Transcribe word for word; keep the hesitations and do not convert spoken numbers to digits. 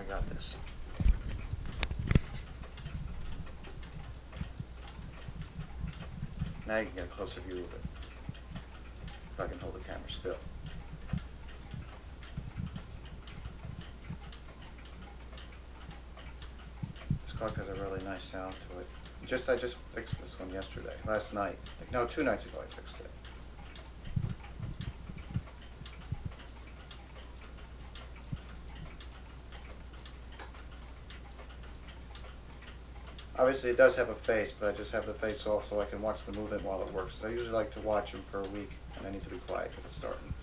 I got this. Now you can get a closer view of it. If I can hold the camera still. This clock has a really nice sound to it. Just I just fixed this one yesterday, last night. No, two nights ago I fixed it. Obviously it does have a face, but I just have the face off so I can watch the movement while it works. I usually like to watch them for a week, and I need to be quiet because it's starting.